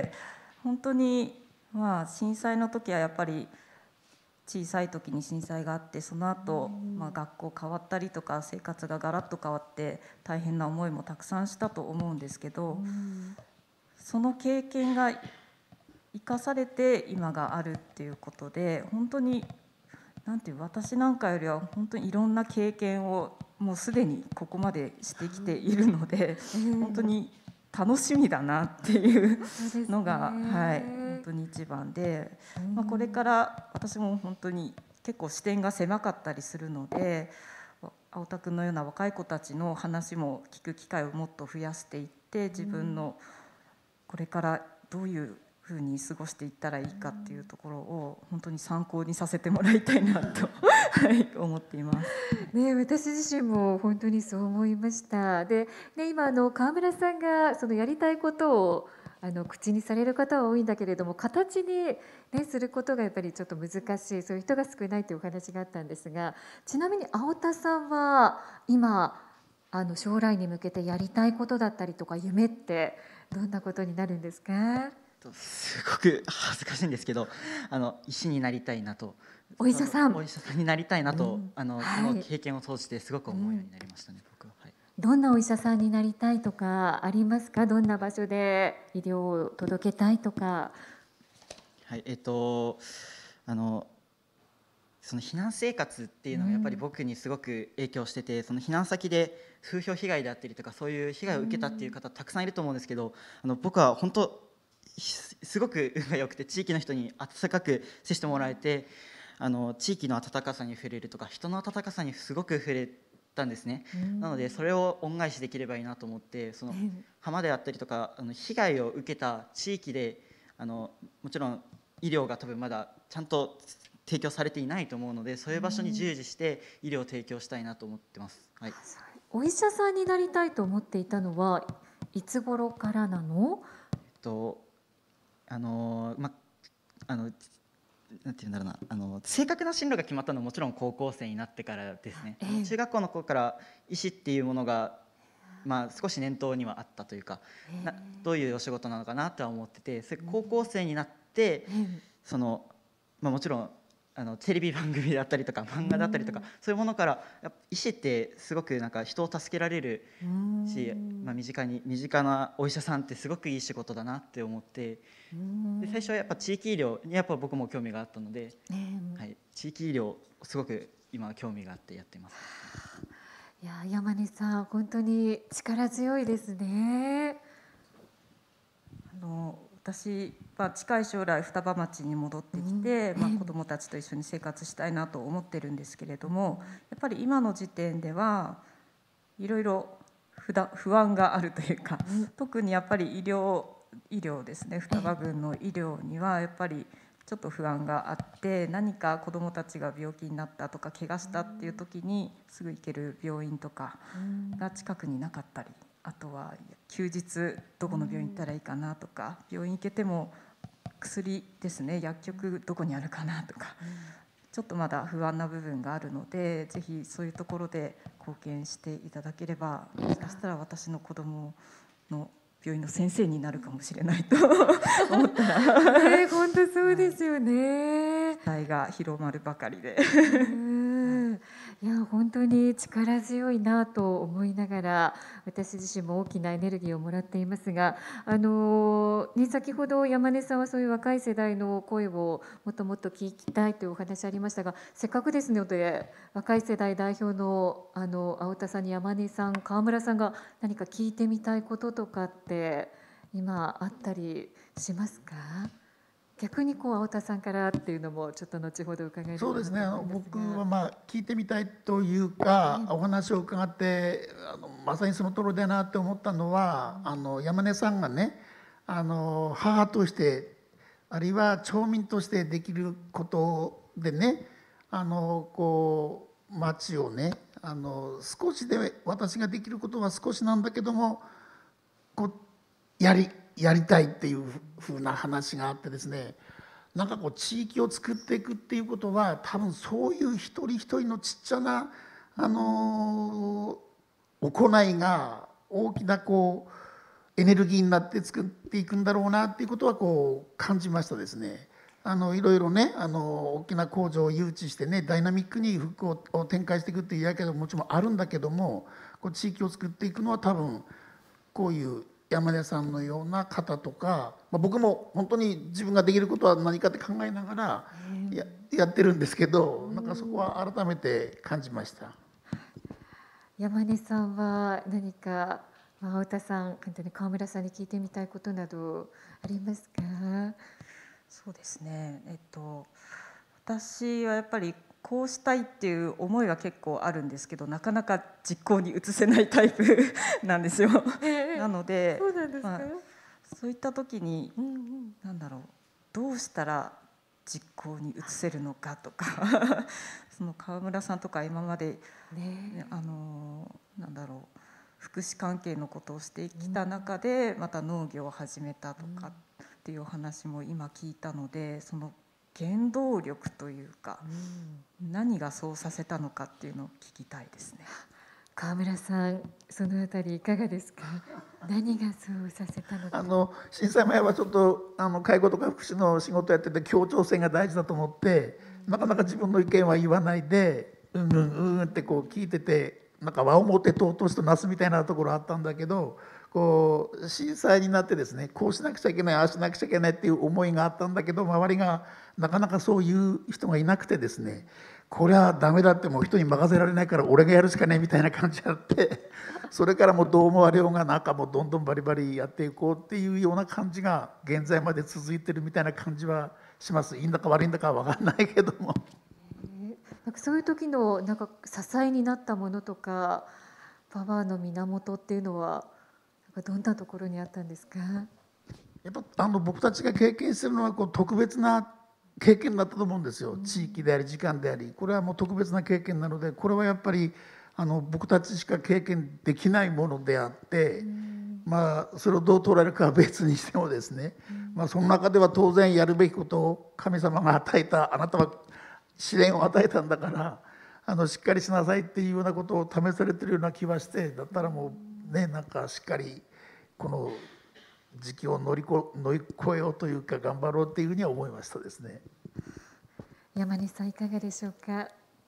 本当にまあ震災の時はやっぱり小さい時に震災があって、その後、まあ学校変わったりとか生活がガラッと変わって大変な思いもたくさんしたと思うんですけど、その経験が生かされて今があるっていうことで、本当になんていう私なんかよりは本当にいろんな経験をもうすでにここまでしてきているので、本当に楽しみだなっていうのが、はい、本当に一番で、まあ、これから私も本当に結構視点が狭かったりするので、青田君のような若い子たちの話も聞く機会をもっと増やしていって、自分のこれからどういうふうに過ごしていったらいいかっていうところを本当に参考にさせてもらいたいなとはい、思っています。 ね、私自身も本当にそう思いました。で、ね、今あの川村さんがそのやりたいことをあの口にされる方は多いんだけれども、形に、ね、することがやっぱりちょっと難しい、そういう人が少ないというお話があったんですが、ちなみに青田さんは今あの将来に向けてやりたいことだったりとか夢ってどんなことになるんですか？ すごく恥ずかしいんですけど、あの医師になりたいなと、 お医者さんお医者さんになりたいなと、 うん、 あの、 はい、 この経験を通じてすごく思うようになりましたね、うん、僕は、はい。 どんなお医者さんになりたいとかありますか？どんな場所で医療を届けたいとか。 はい、えっとあのその避難生活っていうのがやっぱり僕にすごく影響してて、その避難先で風評被害であったりとかそういう被害を受けたっていう方たくさんいると思うんですけど、あの僕は本当すごく運が良くて、地域の人に温かく接してもらえて、あの地域の温かさに触れるとか人の温かさにすごく触れたんですね。なのでそれを恩返しできればいいなと思って、その浜であったりとかあの被害を受けた地域で、あのもちろん医療が多分まだちゃんと提供されていないと思うので、そういう場所に従事して医療を提供したいなと思ってます。はい、 お医者さんになりたいと思っていたのはいつ頃からなの？ えっとあのまあのなんていうんだろうな、あの正確な進路が決まったのはもちろん高校生になってからですね。えー、中学校の頃から医師っていうものが、まあ、少し念頭にはあったというか、えー、などういうお仕事なのかなとは思ってて、それ高校生になって、えー、そのまあ、もちろんあのテレビ番組だったりとか漫画だったりとか、そういうものから医師ってすごくなんか人を助けられるし、まあ、身近に身近なお医者さんってすごくいい仕事だなって思って、で最初はやっぱ地域医療にやっぱ僕も興味があったので、はい、地域医療すごく今興味があってやっています。 いや山根さん本当に力強いですね。 あの私は近い将来双葉町に戻ってきて、うん、まあ、子どもたちと一緒に生活したいなと思ってるんですけれども、やっぱり今の時点ではいろいろ不安があるというか、うん、特にやっぱり医療医療ですね、双葉郡の医療にはやっぱりちょっと不安があって、何か子どもたちが病気になったとか怪我したっていう時にすぐ行ける病院とかが近くになかったり、あとは休日どこの病院行ったらいいかなとか、病院行けても薬ですね、薬局どこにあるかなとか、ちょっとまだ不安な部分があるので、ぜひそういうところで貢献していただければ、もしかしたら私の子どもの病院の先生になるかもしれないと思ったらね、本当そうですよね。 期待が広まるばかりでいや本当に力強いなと思いながら、私自身も大きなエネルギーをもらっていますが、あの、ね、先ほど山根さんはそういう若い世代の声をもっともっと聞きたいというお話ありましたが、せっかくですので若い世代代表の、あの青田さんに山根さん、川村さんが何か聞いてみたいこととかって今あったりしますか？逆にこう青田さんからっていうのもちょっと後ほど伺えると思いますが。 そうですね、僕はまあ聞いてみたいというか、お話を伺ってあのまさにその通りだなって思ったのは、あの山根さんがね、あの母としてあるいは町民としてできることでね、あのこう町をね、あの少しで私ができることは少しなんだけどもこうやりやりたいっていうふうな話があってですね、なんかこう地域を作っていくっていうことは多分そういう一人一人のちっちゃなあの行いが大きなこうエネルギーになって作っていくんだろうなっていうことはこう感じましたですね。あのいろいろね、あの大きな工場を誘致してね、ダイナミックに復興を展開していくっていうやけどもちろんあるんだけども、こう地域を作っていくのは多分こういう山根さんのような方とか、まあ、僕も本当に自分ができることは何かって考えながら や, やってるんですけど、なんかそこは改めて感じました。 山根さんは何か、まあ、青田さん、本当に川村さんに聞いてみたいことなどありますか？ そうですね、えっと、私はやっぱりこうしたいっていう思いは結構あるんですけど、なかなか実行に移せないタイプなんですよ。なので、 そうなんですか？ まあ、そういった時に、 うんうん、 なんだろう、どうしたら実行に移せるのかとかその川村さんとか今まで、ね、あのなんだろう、福祉関係のことをしてきた中でまた農業を始めたとかっていうお話も今聞いたので、その原動力というか、うん、何がそうさせたのかっていうのを聞きたいですね。 川村さん、そのあたりいかがですか？何がそうさせたのか。 あの震災前はちょっとあの介護とか福祉の仕事やってて協調性が大事だと思って、なかなか自分の意見は言わないでうんうんうんってこう聞いてて、なんか和をもって尊しとなすみたいなところあったんだけど、こう震災になってですね、こうしなくちゃいけない、ああしなくちゃいけないっていう思いがあったんだけど、周りがなかなかそういう人がいなくてですね、これはダメだって、もう人に任せられないから俺がやるしかねえみたいな感じがあって、それからもうどう思われようがなんかもうどんどんバリバリやっていこうっていうような感じが現在まで続いてるみたいな感じはします。いいんだか悪いんだかは分かんないけども。 なんかそういう時のなんか支えになったものとかパワーの源っていうのはなんかどんなところにあったんですか？ やっぱあの僕たちが経験するのはこう特別な経験だったと思うんですよ。地域であり時間であり、これはもう特別な経験なので、これはやっぱりあの僕たちしか経験できないものであって、まあそれをどう捉えるかは別にしてもですね、まあその中では当然やるべきことを神様が与えた、あなたは試練を与えたんだからあのしっかりしなさいっていうようなことを試されてるような気はして、だったらもうね、なんかしっかりこの時期を乗りこ乗り越えようというか頑張ろうっていうふうには思いましたですね。 山根さんいかがでしょうか？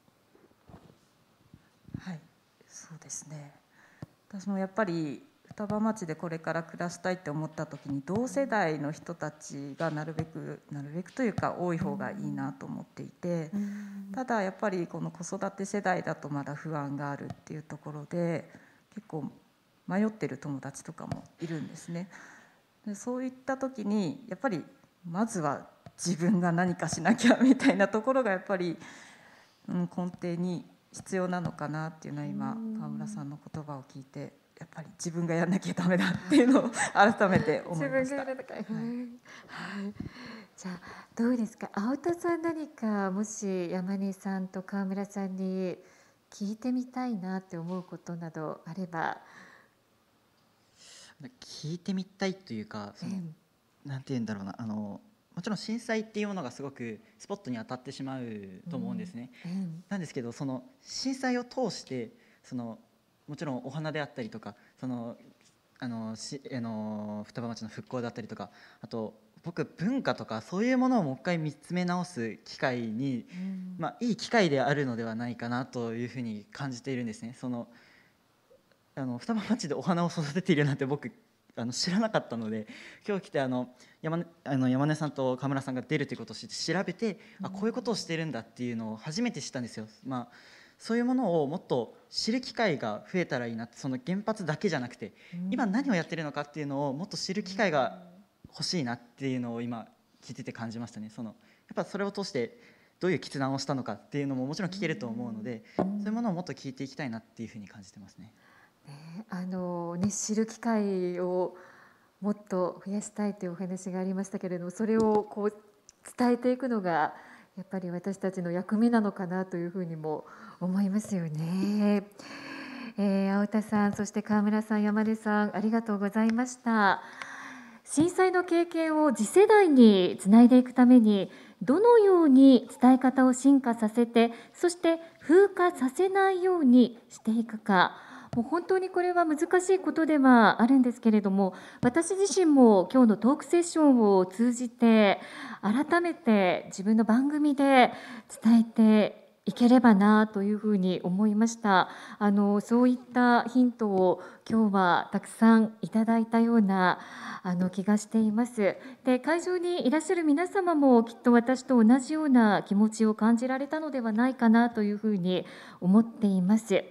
はい、そうですね。私もやっぱり双葉町でこれから暮らしたいって思った時に、同世代の人たちがなるべくなるべくというか多い方がいいなと思っていて、ただやっぱりこの子育て世代だとまだ不安があるっていうところで結構迷ってる友達とかもいるんですね。でそういった時にやっぱりまずは自分が何かしなきゃみたいなところがやっぱり、うん、根底に必要なのかなっていうのは今川村さんの言葉を聞いて、やっぱり自分がやらなきゃダメだっていうのを改めて思いました。 自分がやらなきゃ、はい、はい、じゃあどうですか、青田さん、何かもし山根さんと川村さんに聞いてみたいなって思うことなどあれば。 聞いてみたいというか、その、うん、なんて言うんだろうな、あのもちろん震災っていうものがすごくスポットに当たってしまうと思うんですね、うんうん、なんですけど、その震災を通してそのもちろんお花であったりとか、そのあのしあの双葉町の復興だったりとか、あと僕文化とかそういうものをもう一回見つめ直す機会に、うん、まあ、いい機会であるのではないかなというふうに感じているんですね。そのあの双葉町でお花を育てているなんて僕あの知らなかったので、今日来てあの 山, あの山根さんと川村さんが出るということを知って調べて、うん、あこういうことをしてるんだっていうのを初めて知ったんですよ。まあ、そういうものをもっと知る機会が増えたらいいなって、その原発だけじゃなくて、うん、今何をやってるのかっていうのをもっと知る機会が欲しいなっていうのを今聞いてて感じましたね。そのやっぱそれを通してどういう決断をしたのかっていうのももちろん聞けると思うので、うん、そういうものをもっと聞いていきたいなっていうふうに感じてますね。 ね、あのね、知る機会をもっと増やしたいというお話がありましたけれども、それをこう伝えていくのがやっぱり私たちの役目なのかなというふうにも思いますよね。えー、青田さん、そして川村さん、山根さん、ありがとうございました。震災の経験を次世代につないでいくために、どのように伝え方を進化させて、そして風化させないようにしていくか、もう本当にこれは難しいことではあるんですけれども、私自身も今日のトークセッションを通じて改めて自分の番組で伝えていければなというふうに思いました。あのそういったヒントを今日はたくさんいただいたようなあの気がしています。で、会場にいらっしゃる皆様もきっと私と同じような気持ちを感じられたのではないかなというふうに思っています。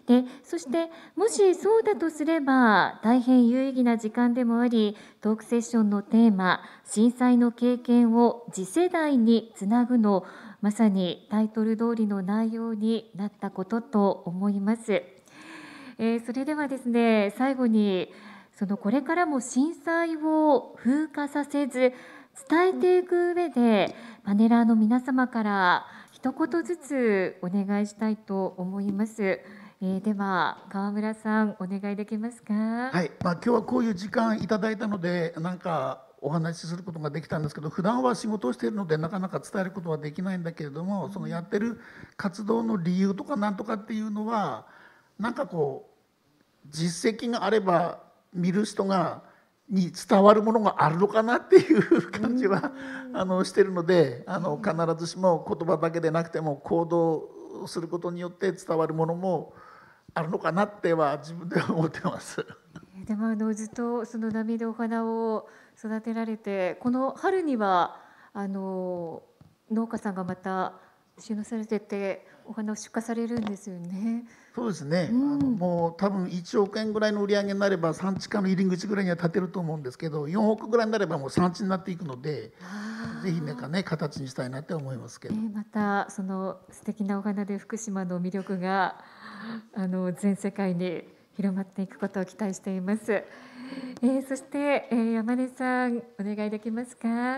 でそしてもしそうだとすれば大変有意義な時間でもあり、トークセッションのテーマ震災の経験を次世代につなぐのまさにタイトル通りの内容になったことと思います。えー、それではですね、最後にそのこれからも震災を風化させず伝えていく上でパネラーの皆様から一言ずつお願いしたいと思います。えー、では川村さんお願いできますか。 はい、まあ、今日はこういう時間いただいたのでなんかお話しすることができたんですけど、普段は仕事をしているのでなかなか伝えることはできないんだけれども、そのやってる活動の理由とかなんとかっていうのはなんかこう実績があれば見る人がに伝わるものがあるのかなっていう感じはあのしてるので、あの必ずしも言葉だけでなくても行動することによって伝わるものもあるのかなっては自分では思ってます。 でもあのずっとその波でお花を育てられて、この春にはあの農家さんがまた収納されててお花を出荷されるんですよね。 そうですね、 うん、 あのもう多分いちおくえんぐらいの売り上げになれば産地下の入り口ぐらいには立てると思うんですけど、よんおくぐらいになればもう産地になっていくので、ぜひなんかね形にしたいなって思いますけど、 えー、またその素敵なお花で福島の魅力があの全世界に広まっていくことを期待しています。えー、そして、えー、山根さんお願いできますか。 はい、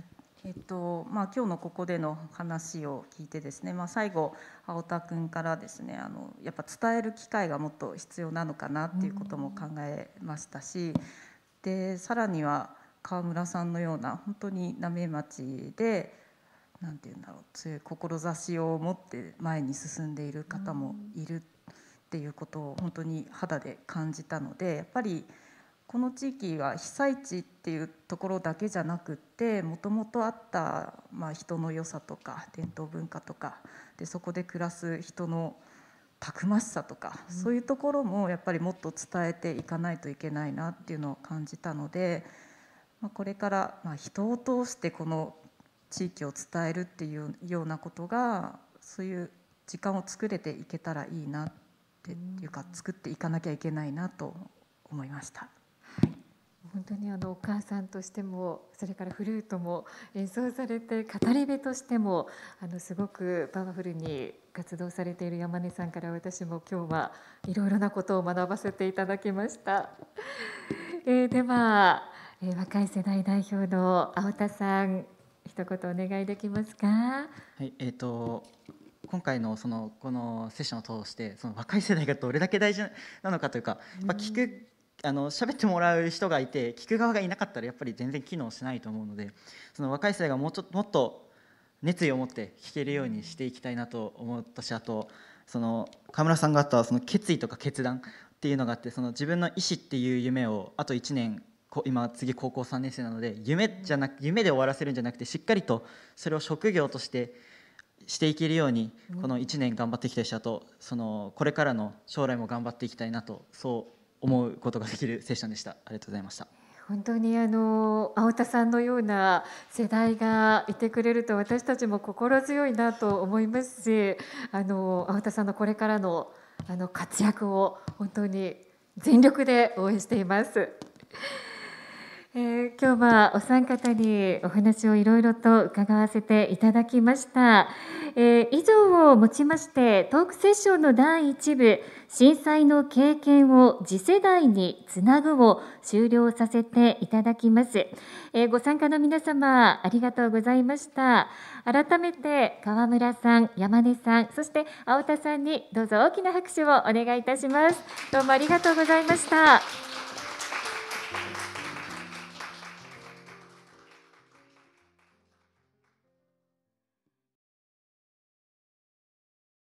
えっとまあ、今日のここでの話を聞いてですね、まあ、最後青田君からですね、あのやっぱ伝える機会がもっと必要なのかなっていうことも考えましたし、でさらには川村さんのような本当に浪江町でなんていうんだろう、強い志を持って前に進んでいる方もいるっていうことを本当に肌で感じたので、やっぱりこの地域は被災地っていうところだけじゃなくって、もともとあった、まあ、人の良さとか伝統文化とかで、そこで暮らす人のたくましさとか、うん、そういうところもやっぱりもっと伝えていかないといけないなっていうのを感じたので、まあ、これから、まあ、人を通してこの地域を伝えるっていうようなことが、そういう時間を作れていけたらいいなっていうか、作っていかなきゃいけないなと思いました。 はい、本当にあのお母さんとしても、それからフルートも演奏されて、語り部としてもあのすごくパワフルに活動されている山根さんから、私も今日はいろいろなことを学ばせていただきました。えー、では、えー、若い世代代表の青田さん、一言お願いできますか。はい、えーと今回のそのこのセッションを通して、その若い世代がどれだけ大事なのかというか、まあ、聞くあの喋ってもらう人がいて聞く側がいなかったらやっぱり全然機能しないと思うので、その若い世代がもうちょっともっと熱意を持って聞けるようにしていきたいなと思ったし、あとその川村さんがあったその決意とか決断っていうのがあって、その自分の意思っていう夢をあといちねん、今次高校さんねん生なので、夢じゃなく夢で終わらせるんじゃなくて、しっかりとそれを職業としてしていけるようにこのいちねん頑張ってきたし、あとそのこれからの将来も頑張っていきたいなと、そう思うことができるセッションでした。ありがとうございました。 本当にあの青田さんのような世代がいてくれると、私たちも心強いなと思いますし、あの青田さんのこれからのあの活躍を本当に全力で応援しています。えー、今日はお三方にお話をいろいろと伺わせていただきました。えー、以上をもちましてトークセッションのだいいち部、震災の経験を次世代につなぐを終了させていただきます。えー、ご参加の皆様ありがとうございました。改めて川村さん、山根さん、そして青田さんにどうぞ大きな拍手をお願いいたします。どうもありがとうございました。